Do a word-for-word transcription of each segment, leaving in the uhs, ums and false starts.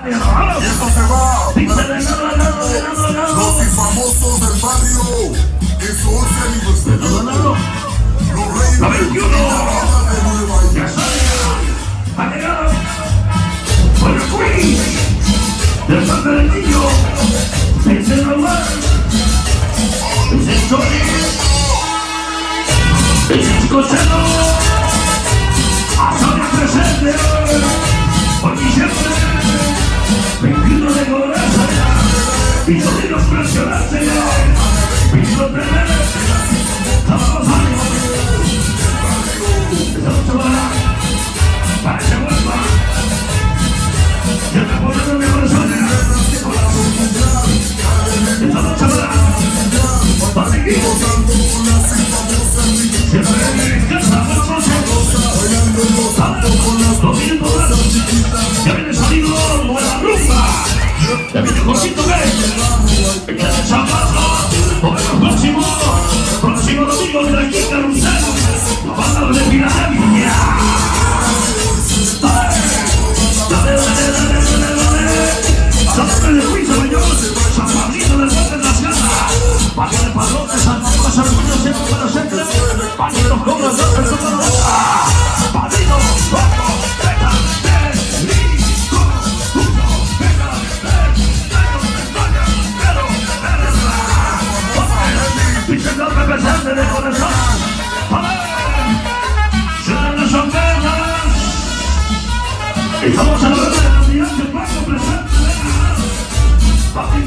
Y esto se va. Los infamosos del barrio en su once aniversario. Los reyes de Nueva York. Ha llegado por el Queen del Santa del Niño. Es el Román. Es el Tony. Es el Chico Chano. A Sonia presente por diciembre veintiuno de Coloraza y sonidos impresionantes. veintiuno de febrero. Sábado ánimo. Esa noche va para que se vuelva. Yo te pongo de mi corazón. Esta noche va para el equipo. Siempre en casa, por dos minutos más. Ya viene salido nueva rumba. Ya viene Josito que ya de Chapazo. Por el próximo, próximo domingo de aquí Carrusel. La banda de Filadelfia. Dale, dale, dale, dale, dale. Dale de juicio mayor. San Pablito del Monte de la Sierra. Valle de Padrote, San Marcos, San Luis, siempre para siempre. Valle de los Cobras, dos personas de la boca. Padrino, Paco, Beca, Federico, Uno, Beca, Vicente presente de corazón. Suenan las sombreras. Estamos a la verdad de la unidad que Paco presente. Papi,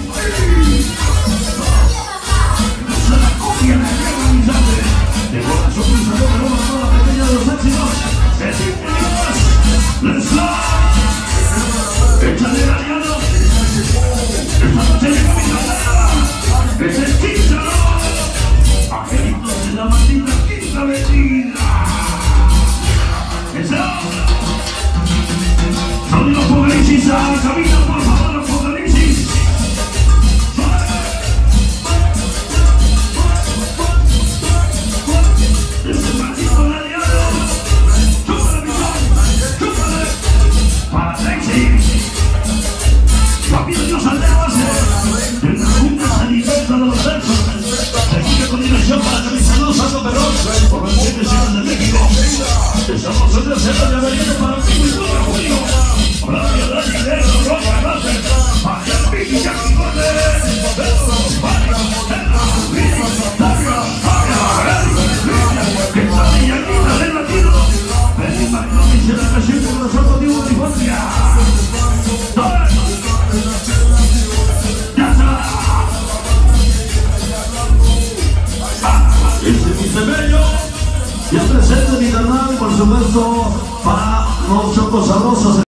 se la copia en la guerra, mi sangre. De buena sonrisa, yo me lo mando la pequeña de los éxitos. Es infeliz. Let's go. Échale Galeano. Esta noche llega mi cadera. Es el Quinta. Angelitos de la maldita Quinta Avenida. Eso. Sonido Apocalipsis a cabina, por favor, Apocalipsis. Ese maldito Galeano. Chúpale, mi son. Chúpale. Para Trixie. Papi de Dios aldea base. En la junta se alimenta de los versos. Equipe con dirección para Camisanos, Santo Perrón. Por las siete ciudades de México. Estamos en la cena de Avenida para el Pico y todo el Julio. Radio Dani Negro, Roca, Láser. Para el Pico y Yaquicote. Besos, Pánico, Terra, Vini, Dario, Aria, Eli, que esa niña linda del latino. Eli Magnomi se la presenta con los otros tipos de Fondia. Este es mi semello y el presente mi canal, por supuesto, para los chocos sabrosos.